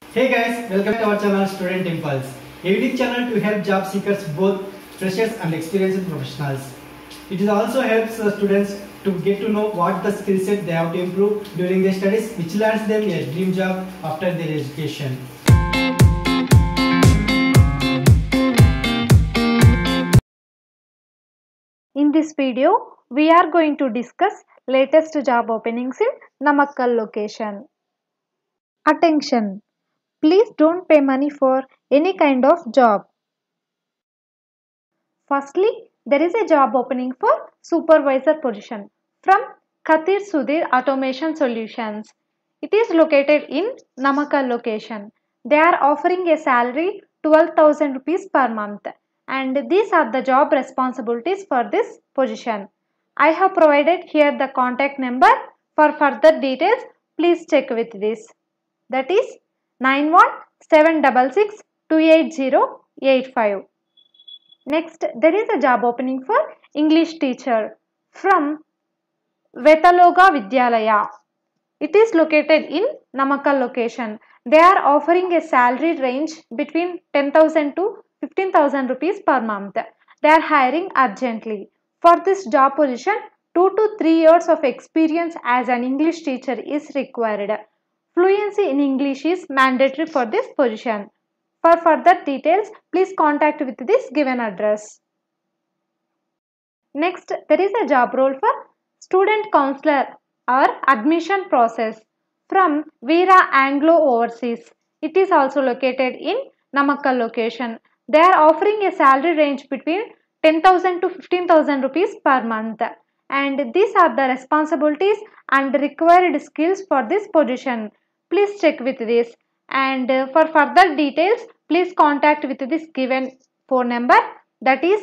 Hey guys, welcome to our channel Student Impulse, a unique channel to help job seekers, both freshers and experienced professionals. It also helps students to get to know what the skill set they have to improve during their studies, which lands them a dream job after their education. In this video, we are going to discuss latest job openings in Namakkal location. Attention! Please don't pay money for any kind of job. Firstly, there is a job opening for supervisor position from Khatir Sudhir Automation Solutions. It is located in Namakkal location. They are offering a salary 12,000 rupees per month, and these are the job responsibilities for this position. I have provided here the contact number. For further details, please check with this. That is 9176628085. Next, there is a job opening for English teacher from Vetaloga Vidyalaya. It is located in Namakkal location. They are offering a salary range between 10,000 to 15,000 rupees per month. They are hiring urgently. For this job position, 2 to 3 years of experience as an English teacher is required. Fluency in English is mandatory for this position. For further details, please contact with this given address. Next, there is a job role for student counselor or admission process from Veera Anglo Overseas. It is also located in Namakkal location. They are offering a salary range between 10,000 to 15,000 rupees per month. And these are the responsibilities and required skills for this position. Please check with this. And for further details, please contact with this given phone number, that is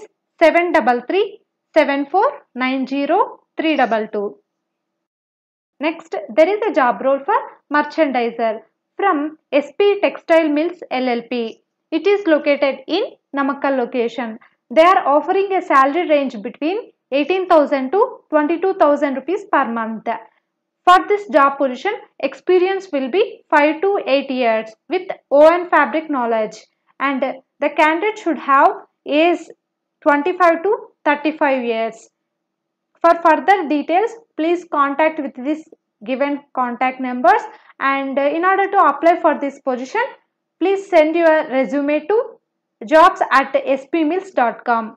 733-7490-322. Next, there is a job role for merchandiser from SP Textile Mills LLP. It is located in Namakkal location. They are offering a salary range between 18,000 to 22,000 rupees per month. For this job position, experience will be 5 to 8 years with own fabric knowledge, and the candidate should have age 25 to 35 years. For further details, please contact with this given contact numbers, and in order to apply for this position, please send your resume to jobs@spmills.com.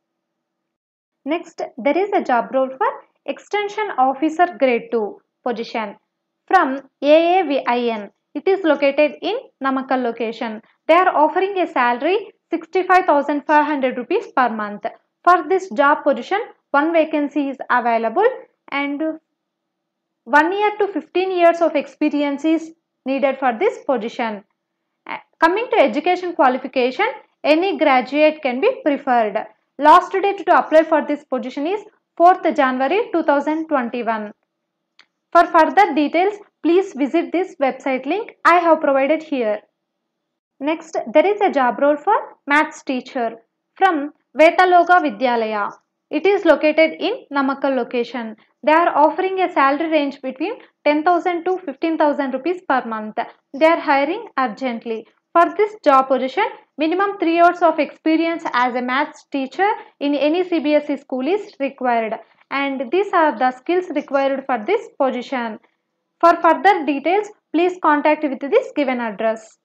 Next, there is a job role for Extension Officer Grade 2 position from AAVIN. It is located in Namakkal location. They are offering a salary 65,500 rupees per month. For this job position, one vacancy is available, and 1 year to 15 years of experience is needed for this position. Coming to education qualification, any graduate can be preferred. Last date to apply for this position is 4th January 2021. For further details, please visit this website link I have provided here. Next, there is a job role for maths teacher from Vetaloga Vidyalaya. It is located in Namakkal location. They are offering a salary range between 10,000 to 15,000 rupees per month. They are hiring urgently. For this job position, minimum 3 years of experience as a maths teacher in any CBSE school is required, and these are the skills required for this position. For further details, please contact with this given address.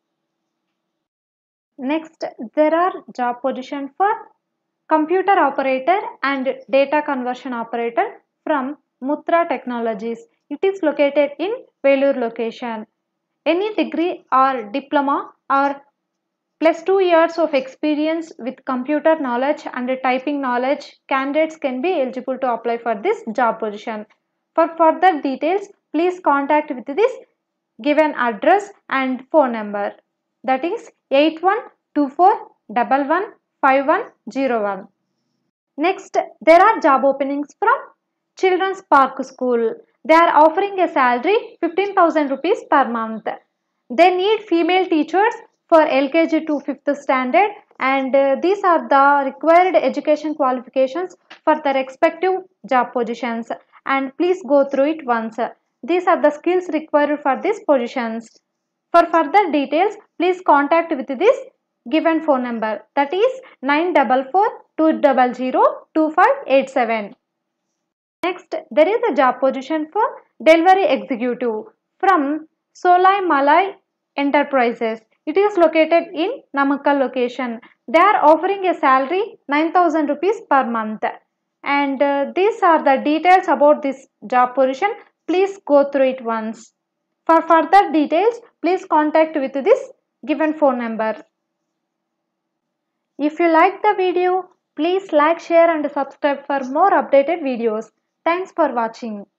Next, there are job positions for computer operator and data conversion operator from Mutra Technologies. It is located in Vellore location. Any degree or diploma or plus 2 years of experience with computer knowledge and typing knowledge, candidates can be eligible to apply for this job position. For further details, please contact with this given address and phone number, that is 8124115101. Next, there are job openings from Children's Park School. They are offering a salary 15,000 rupees per month. They need female teachers for LKG to 5th standard, and these are the required education qualifications for the respective job positions, and please go through it once. These are the skills required for these positions. For further details, please contact with this given phone number, that is 944-200-2587. Next, there is a job position for delivery executive from Solai Malai Enterprises. It is located in Namakkal location. They are offering a salary 9,000 rupees per month. And these are the details about this job position. Please go through it once. For further details, please contact with this given phone number. If you like the video, please like, share and subscribe for more updated videos. Thanks for watching.